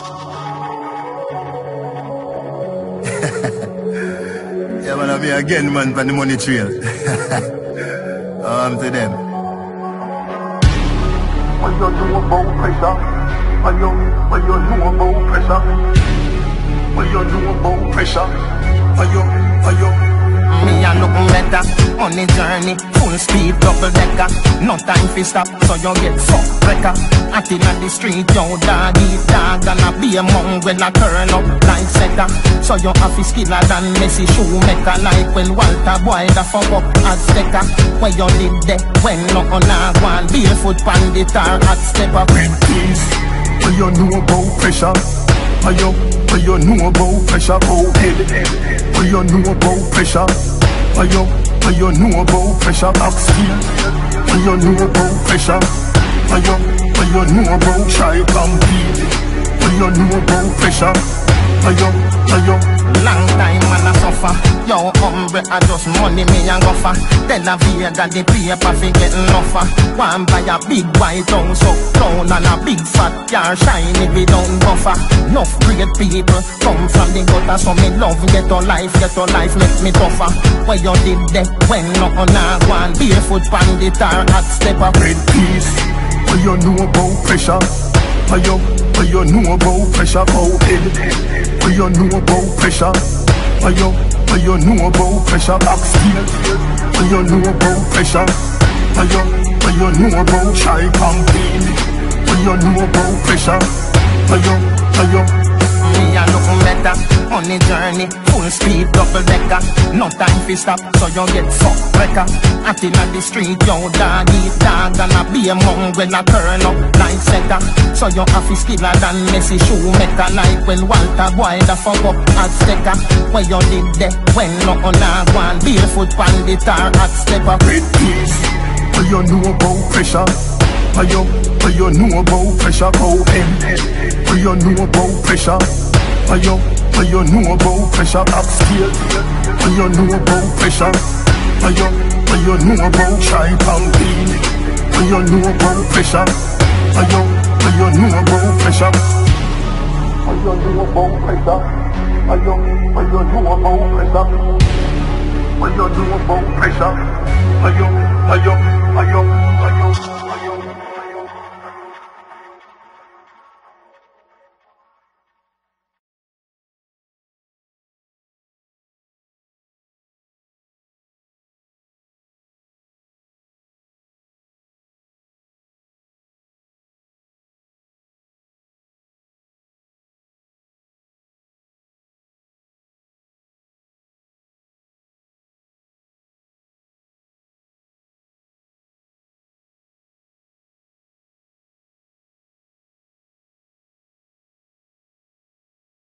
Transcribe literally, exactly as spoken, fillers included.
Yeah, man, I'm here again, man, for the money trail. um, to them. When you know about pressure, when you, when you know about pressure, when you know about pressure, when you, when you. Me a look better on the journey, full speed, double decker. No time for stop, so you get fucked wrecker. Acting on the street, yo dog eat dog, and a be a mongrel a turn up like setter. So you have to skiller than Messi shoemaker, like when Walter Boy da fuck up as sticker. When you did that, when no on a one, barefoot pandit or hot stepper. Red keys, when you know about pressure, when you, when you know about pressure, oh head. When you know about pressure, when you, when you know about pressure, box steel. When you know about pressure, when you, when you know about try compete. When you know about pressure, when you, when you. Long time man a suffer. Yo hombre a just money me and go for. Tell a Vega the paper fi getting offer. One buy a big white house up down and a big fat car shiny without buffer. Enough great people come from the gutter, so me love get a life, get a life make me tougher. Where you did that when no on a one, barefoot pandit or hot stepper. Red peace, when you know about pressure, when you, when you know about pressure, oh head. When you know about pressure, when you, when you know about pressure, box steel. When you know about pressure, when you, when you know about try compete. When you know about pressure, when you, when you. Me a look better on the journey, full speed, double decker. No time for stop, so you get fucked wrecker. Acting on the street, yo dog eat dog, and a be a mongrel a turn up like setter. So you have to skiller than Messi shoemaker, like when Walter Boy da fuck up as sticker. When you did that, when no on a one, barefoot pandit or hot stepper. Red keys, when you know about pressure, when you, when you know about pressure, oh head. When you know about pressure, when you, when you know about pressure, box steel. When you know about pressure, when you, when you know about try compete. When you know about pressure, when you, when you know about pressure. When you know about pressure, when you, when you know about pressure. When you know about pressure, when you, when you, when you, when you.